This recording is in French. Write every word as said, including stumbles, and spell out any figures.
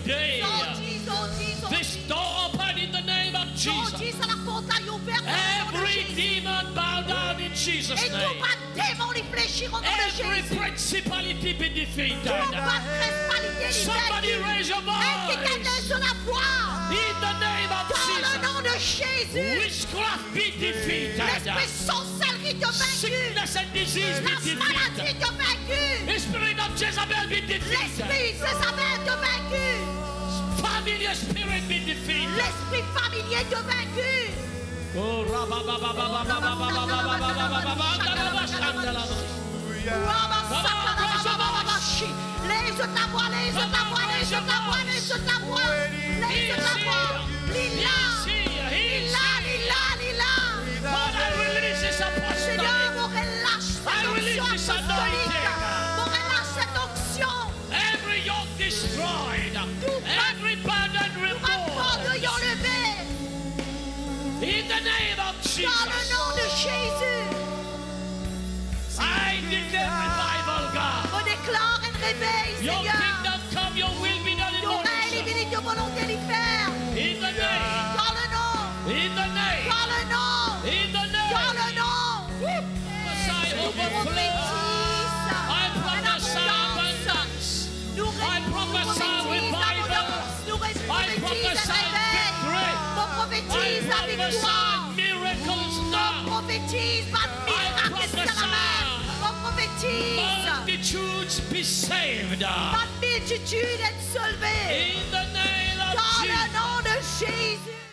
today. Aujourd'hui, aujourd'hui, aujourd'hui. This door open in the name of Aujourd'hui, Jesus. c'est la portail ouverte au nom de Every Jésus. demon bow down in Jesus' Et tout name. bas démon lui fléchir au nom de Every Jésus. principality be Tout defeated. bas principalité Somebody lui raise your Et qui voice. t'aide sur la voie. In the name of Dans le Jesus. nom de Jésus. Witchcraft be defeated. L'esprit sorcellerie te vaincu. Sickness and disease be La defeated. maladie te vaincu. The spirit of Jezebel be defeated. L'esprit Jézabel te vaincu. Familiar spirit be defeated. L'esprit familier te vaincu. Oh, rabba, ba, ba, ba, ba, ba, ba, ba, ba, ba, ba, ba, ba, ba, ba, andalaba, andalaba. Lève ta voix, lève ta voix, lève ta voix, lève ta voix, lève ta voix. Lila, Lila, Lila, Lila. Lord, I release this Seigneur, apostolic. mon relâche cette onction apostolique. Mon relâche cette onction. Every yoke destroyed. Every burden Nous removed. raccordons levé. In the name of Dans le nom de Jesus. Jésus. I declare revival, God. On déclare un réveil, Your Seigneur. kingdom come, your will be done in Ton règne motion. divine de volonté d'y faire. In the name. Dans le nom. In the name. Dans le nom. In the Dans name. le nom. Prophesy Nous overflow. prophétise I en prophesy abondance. abundance. Nous I prophesy prophétise revival. abondance. Nous I prophétise prophesy réveil. victory. On I prophétise la victoire. prophesy miracles On now. prophétise pas de miracle sur la main. On prophétise. Multitudes be saved. La multitude est soulevée. In the name of Dans Jesus. le nom de Jésus.